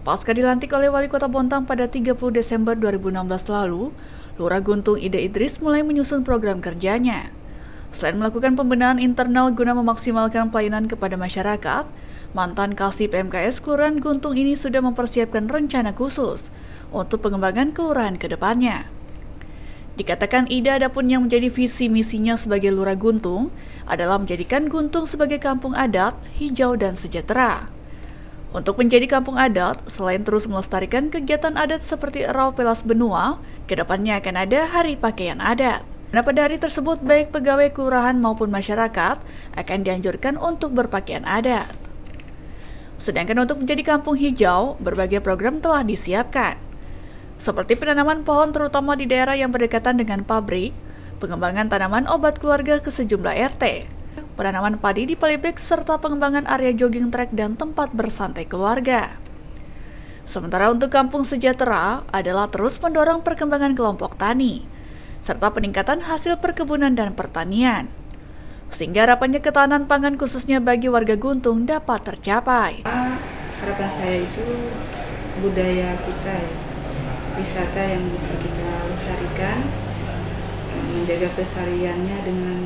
Pasca dilantik oleh Wali Kota Bontang pada 30 Desember 2016 lalu, Lurah Guntung Ida Idris mulai menyusun program kerjanya. Selain melakukan pembenahan internal guna memaksimalkan pelayanan kepada masyarakat, mantan Kasih PMKS Kelurahan Guntung ini sudah mempersiapkan rencana khusus untuk pengembangan kelurahan ke depannya. Dikatakan Ida adapun yang menjadi visi misinya sebagai Lurah Guntung adalah menjadikan Guntung sebagai kampung adat, hijau dan sejahtera. Untuk menjadi kampung adat, selain terus melestarikan kegiatan adat seperti Rau Pelas Benua, kedepannya akan ada Hari Pakaian Adat. Nah, pada hari tersebut, baik pegawai kelurahan maupun masyarakat akan dianjurkan untuk berpakaian adat. Sedangkan untuk menjadi kampung hijau, berbagai program telah disiapkan. Seperti penanaman pohon terutama di daerah yang berdekatan dengan pabrik, pengembangan tanaman obat keluarga ke sejumlah RT, penanaman padi di Palibek, serta pengembangan area jogging track dan tempat bersantai keluarga. Sementara untuk kampung sejahtera adalah terus mendorong perkembangan kelompok tani, serta peningkatan hasil perkebunan dan pertanian, sehingga harapannya ketahanan pangan khususnya bagi warga Guntung dapat tercapai. Harapan saya itu budaya kita, wisata yang bisa kita lestarikan, menjaga pelestariannya dengan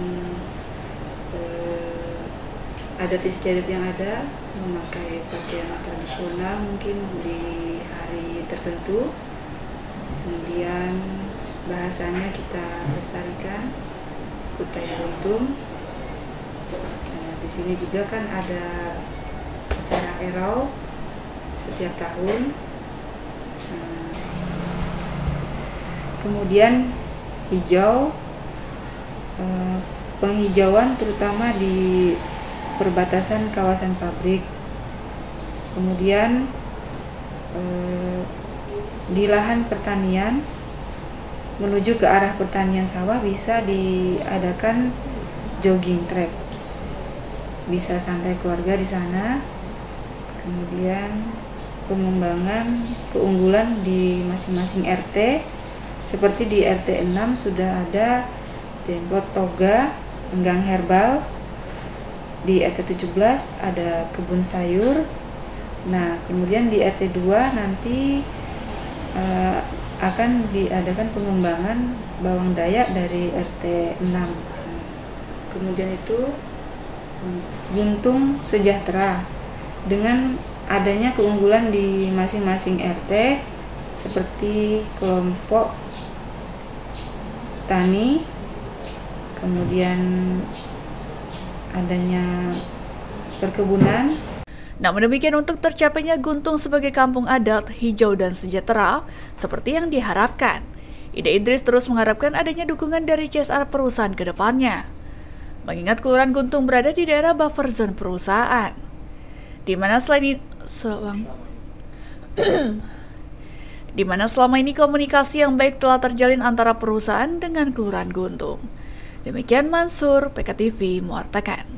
adat istiadat yang ada, memakai pakaian tradisional mungkin di hari tertentu, kemudian bahasanya kita lestarikan, Kutai Guntung. Di sini juga kan ada acara Erau setiap tahun. Kemudian hijau, penghijauan terutama di perbatasan kawasan pabrik. Kemudian di lahan pertanian menuju ke arah pertanian sawah bisa diadakan jogging track, bisa santai keluarga di sana. Kemudian pengembangan keunggulan di masing-masing RT, seperti di RT 6 sudah ada demplot toga, enggang herbal. Di RT 17 ada kebun sayur. Nah, kemudian di RT 2 nanti akan diadakan pengembangan bawang dayak dari RT 6. Kemudian itu Guntung sejahtera dengan adanya keunggulan di masing-masing RT seperti kelompok tani, kemudian adanya perkebunan. Namun demikian, untuk tercapainya Guntung sebagai kampung adat, hijau dan sejahtera seperti yang diharapkan, Ida Idris terus mengharapkan adanya dukungan dari CSR perusahaan ke depannya. Mengingat Kelurahan Guntung berada di daerah buffer zone perusahaan, di mana selama ini komunikasi yang baik telah terjalin antara perusahaan dengan Kelurahan Guntung. Demikian Mansur, PKTV mewartakan.